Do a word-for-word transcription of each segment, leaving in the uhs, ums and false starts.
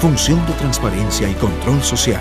Función de Transparencia y Control Social.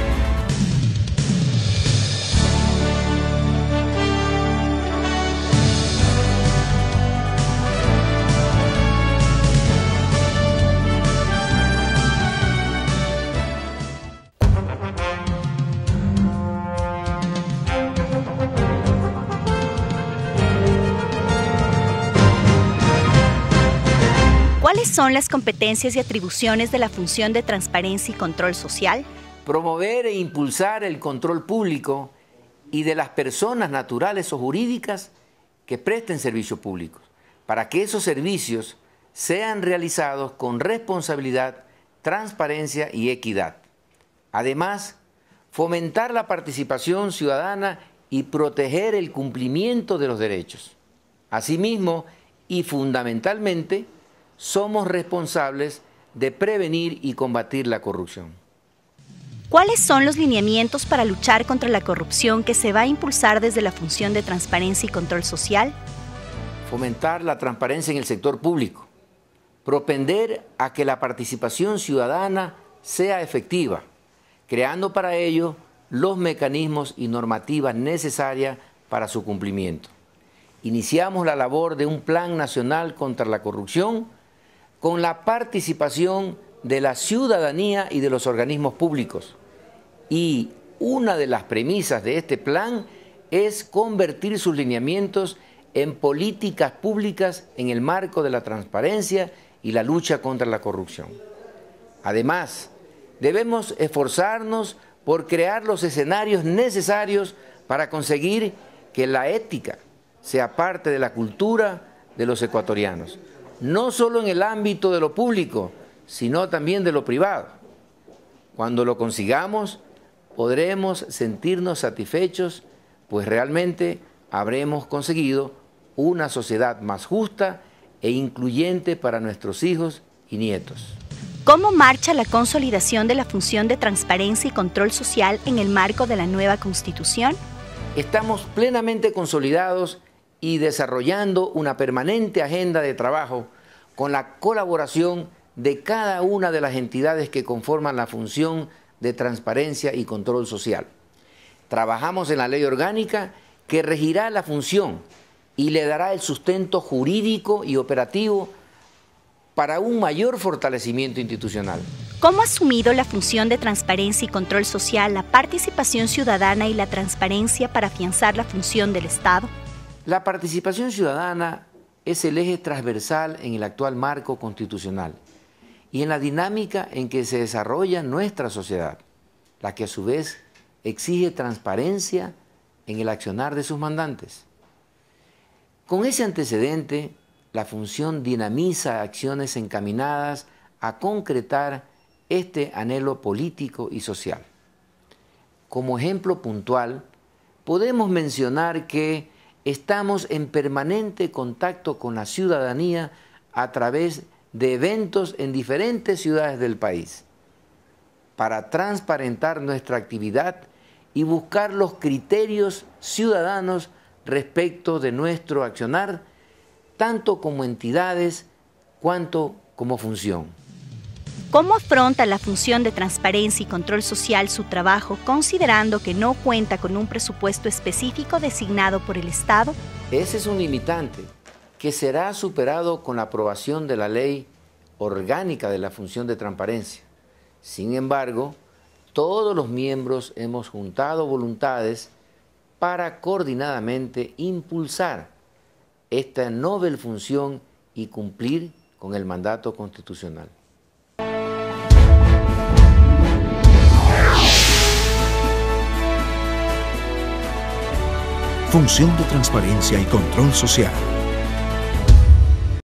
¿Cuáles son las competencias y atribuciones de la función de transparencia y control social? Promover e impulsar el control público y de las personas naturales o jurídicas que presten servicios públicos, para que esos servicios sean realizados con responsabilidad, transparencia y equidad. Además, fomentar la participación ciudadana y proteger el cumplimiento de los derechos. Asimismo, y fundamentalmente, somos responsables de prevenir y combatir la corrupción. ¿Cuáles son los lineamientos para luchar contra la corrupción que se va a impulsar desde la función de transparencia y control social? Fomentar la transparencia en el sector público, propender a que la participación ciudadana sea efectiva, creando para ello los mecanismos y normativas necesarias para su cumplimiento. Iniciamos la labor de un Plan Nacional contra la Corrupción con la participación de la ciudadanía y de los organismos públicos. Y una de las premisas de este plan es convertir sus lineamientos en políticas públicas en el marco de la transparencia y la lucha contra la corrupción. Además, debemos esforzarnos por crear los escenarios necesarios para conseguir que la ética sea parte de la cultura de los ecuatorianos, no solo en el ámbito de lo público, sino también de lo privado. Cuando lo consigamos, podremos sentirnos satisfechos, pues realmente habremos conseguido una sociedad más justa e incluyente para nuestros hijos y nietos. ¿Cómo marcha la consolidación de la función de transparencia y control social en el marco de la nueva Constitución? Estamos plenamente consolidados y desarrollando una permanente agenda de trabajo con la colaboración de cada una de las entidades que conforman la función de transparencia y control social. Trabajamos en la ley orgánica que regirá la función y le dará el sustento jurídico y operativo para un mayor fortalecimiento institucional. ¿Cómo ha asumido la función de transparencia y control social la participación ciudadana y la transparencia para afianzar la función del Estado? La participación ciudadana es el eje transversal en el actual marco constitucional y en la dinámica en que se desarrolla nuestra sociedad, la que a su vez exige transparencia en el accionar de sus mandantes. Con ese antecedente, la función dinamiza acciones encaminadas a concretar este anhelo político y social. Como ejemplo puntual, podemos mencionar que estamos en permanente contacto con la ciudadanía a través de eventos en diferentes ciudades del país para transparentar nuestra actividad y buscar los criterios ciudadanos respecto de nuestro accionar, tanto como entidades cuanto como función. ¿Cómo afronta la función de transparencia y control social su trabajo, considerando que no cuenta con un presupuesto específico designado por el Estado? Ese es un limitante que será superado con la aprobación de la ley orgánica de la función de transparencia. Sin embargo, todos los miembros hemos juntado voluntades para coordinadamente impulsar esta novel función y cumplir con el mandato constitucional. Función de Transparencia y Control Social.